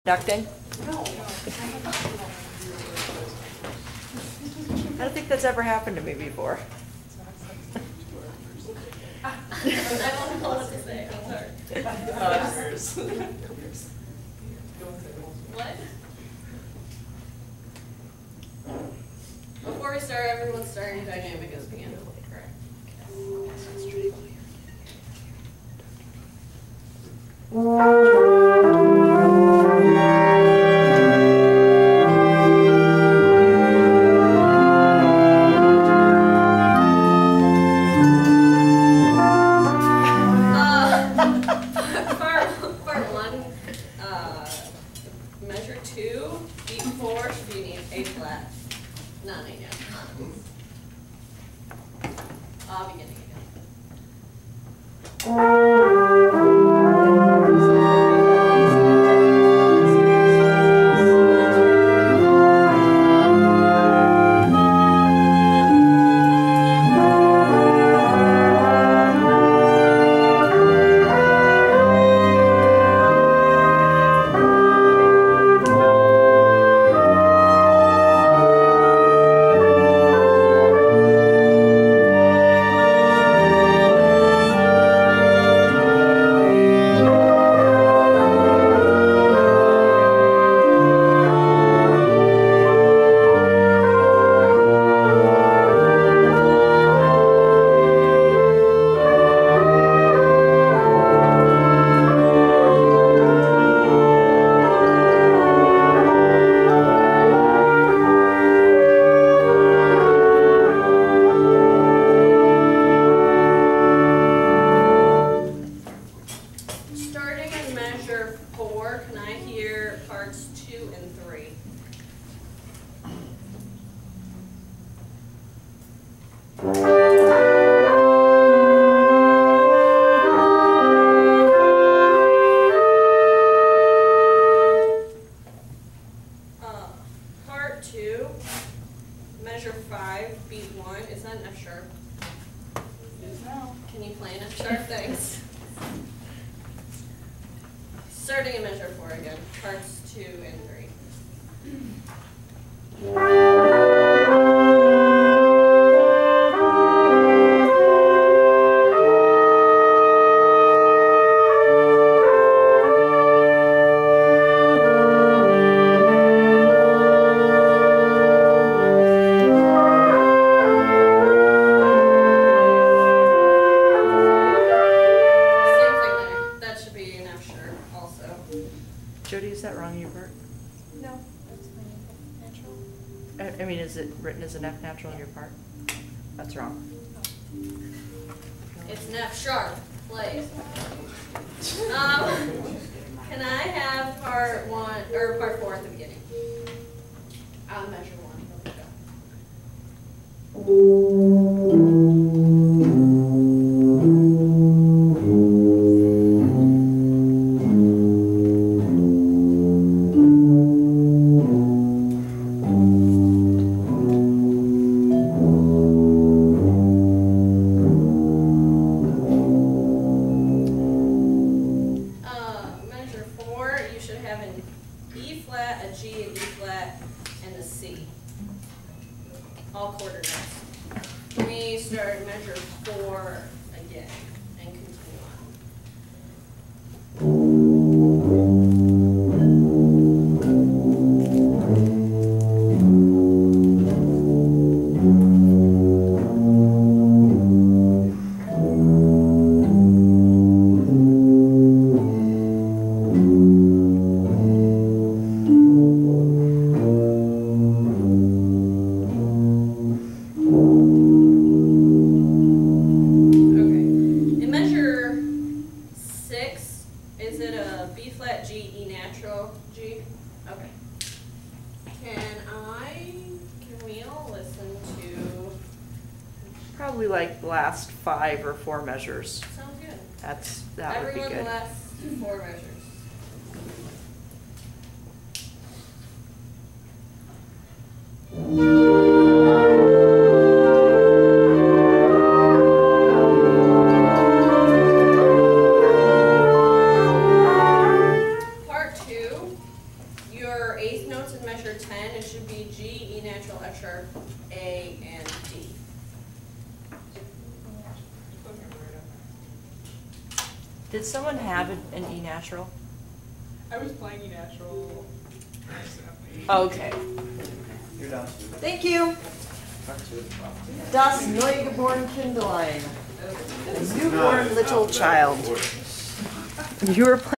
Conducting? I don't think that's ever happened to me before. I don't know what to say. I'm sorry. What? Before we start, everyone's starting dynamic as piano. Correct. Part one, measure 2, beat 4 should be an A flat, not an A down. Beginning again. Starting in measure 4, can I hear parts 2 and 3? Part 2, measure 5, beat 1. Is that an F sharp? Can you play an F sharp? Thanks. Starting in measure 4 again, parts 2 and 3. Same thing there. That should be an F sharp also. Jody, is that wrong in your part? No, that's my natural. I mean, is it written as an F natural in your part? That's wrong. It's an F sharp, please. Can I have part 1 or part 4 at the beginning? Measure 1. Here we Measure 4, you should have an E flat, a G, an E flat, and a C. All quarter notes. We start measure 4 again and continue on. Okay. In measure 6, is it a B flat G, E natural G? Okay. Can we all listen to? Probably like the last 5 or 4 measures. Sounds good. That would be Everyone good. last 4 measures. Part 2, Your eighth notes in measure 10, it should be G, E natural, F sharp, A, and D. Did someone have an E natural? I was playing E natural accidentally. Okay. You're done. Thank you. Das Neugeborene Kindlein. A newborn little child. You were playing